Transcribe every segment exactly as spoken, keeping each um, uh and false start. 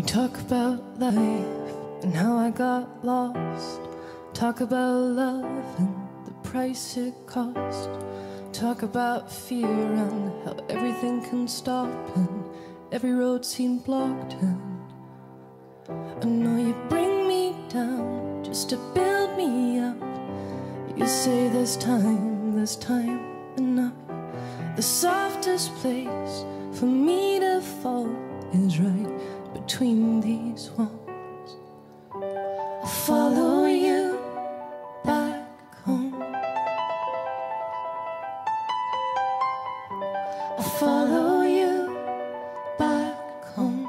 We talk about life and how I got lost. Talk about love and the price it cost. Talk about fear and how everything can stop and every road seemed blocked. And I know you bring me down just to build me up. You say there's time, there's time enough. The softest place for me to fall is right between these walls. I'll follow you back home. I'll follow you back home.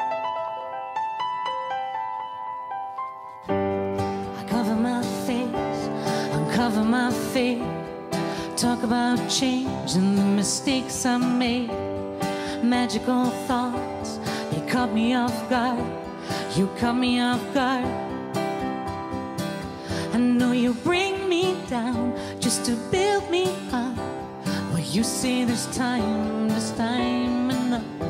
I cover my face, uncover my fear. Talk about change and the mistakes I made. Magical thoughts, they caught me off guard. You caught me off guard. I know you bring me down just to build me up. Well, you say there's time, there's time enough.